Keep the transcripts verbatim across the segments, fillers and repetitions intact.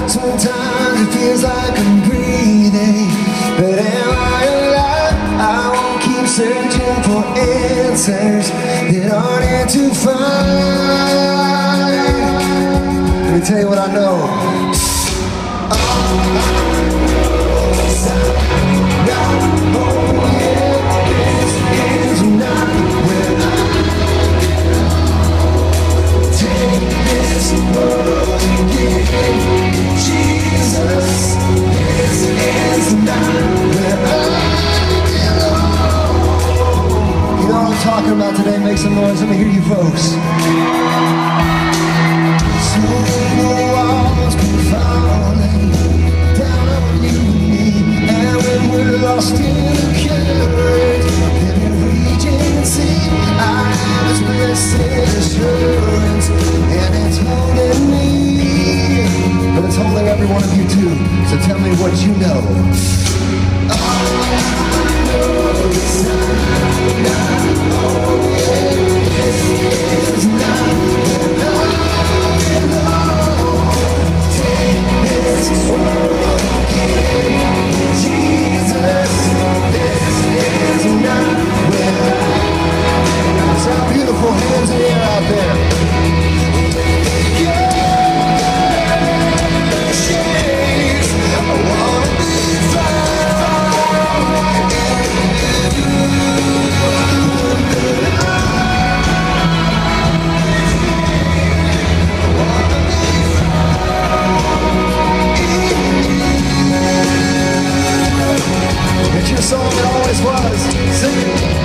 Sometimes it feels like I'm breathing, but am I alive? I won't keep searching for answers that aren't here to find. Let me tell you what I know. All I know is I'm not home yet. This is not where I belong. Take this world and give it Jesus. This is not where I belong. You know what I'm talking about today? Make some noise. Let me hear you folks. So the walls come falling down on you and me, and when we're lost in the current, then we reach and see I have this blessed assurance, and it's holding me, but it's holding every one of you too. So tell me what you know. All I know is I'm not home yet. This is not where I beautiful hands in the air out there. Yeah, shakes. I wanna be found in you. It's your song, it always was. Sing it.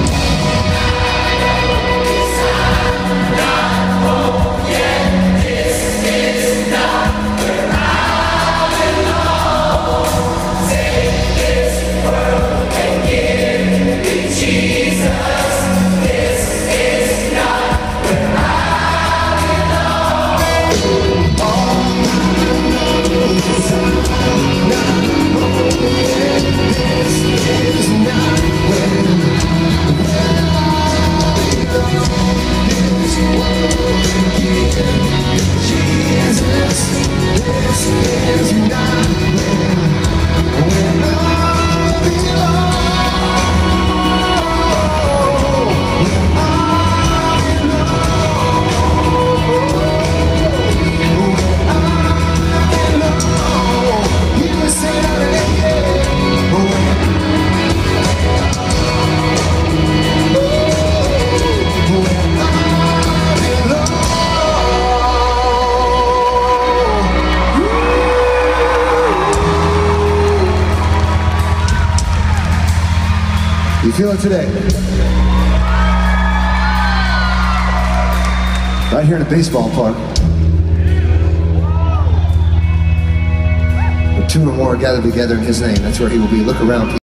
You feel it today? Right here in a baseball park. Where two or more are gathered together in His name. That's where He will be. Look around.